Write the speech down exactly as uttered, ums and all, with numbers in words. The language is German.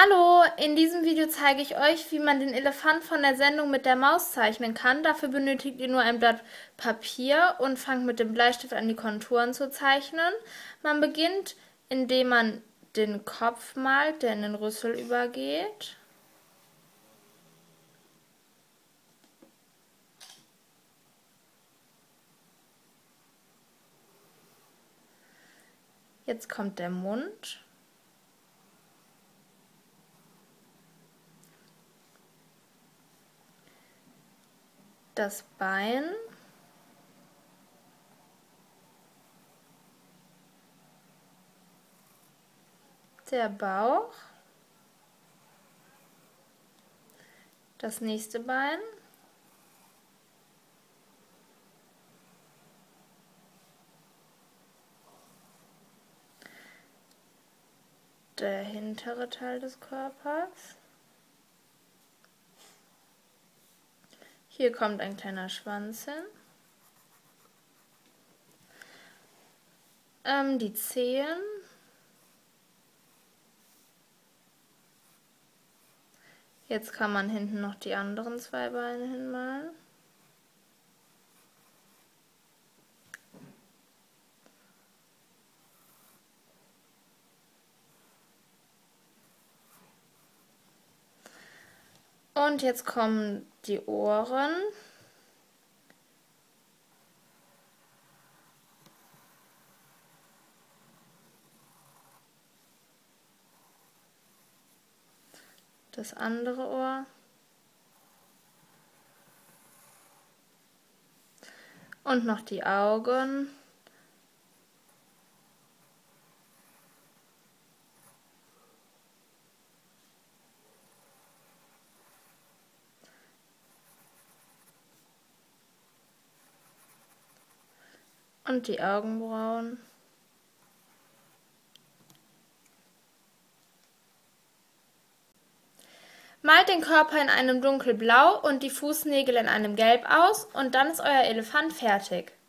Hallo, in diesem Video zeige ich euch, wie man den Elefant von der Sendung mit der Maus zeichnen kann. Dafür benötigt ihr nur ein Blatt Papier und fangt mit dem Bleistift an, die Konturen zu zeichnen. Man beginnt, indem man den Kopf malt, der in den Rüssel übergeht. Jetzt kommt der Mund. Das Bein, der Bauch, das nächste Bein, der hintere Teil des Körpers. Hier kommt ein kleiner Schwanz hin. Ähm, die Zehen. Jetzt kann man hinten noch die anderen zwei Beine hinmalen. Und jetzt kommen die Ohren. Das andere Ohr. Und noch die Augen. Und die Augenbrauen. Malt den Körper in einem dunkelblau und die Fußnägel in einem Gelb aus und dann ist euer Elefant fertig.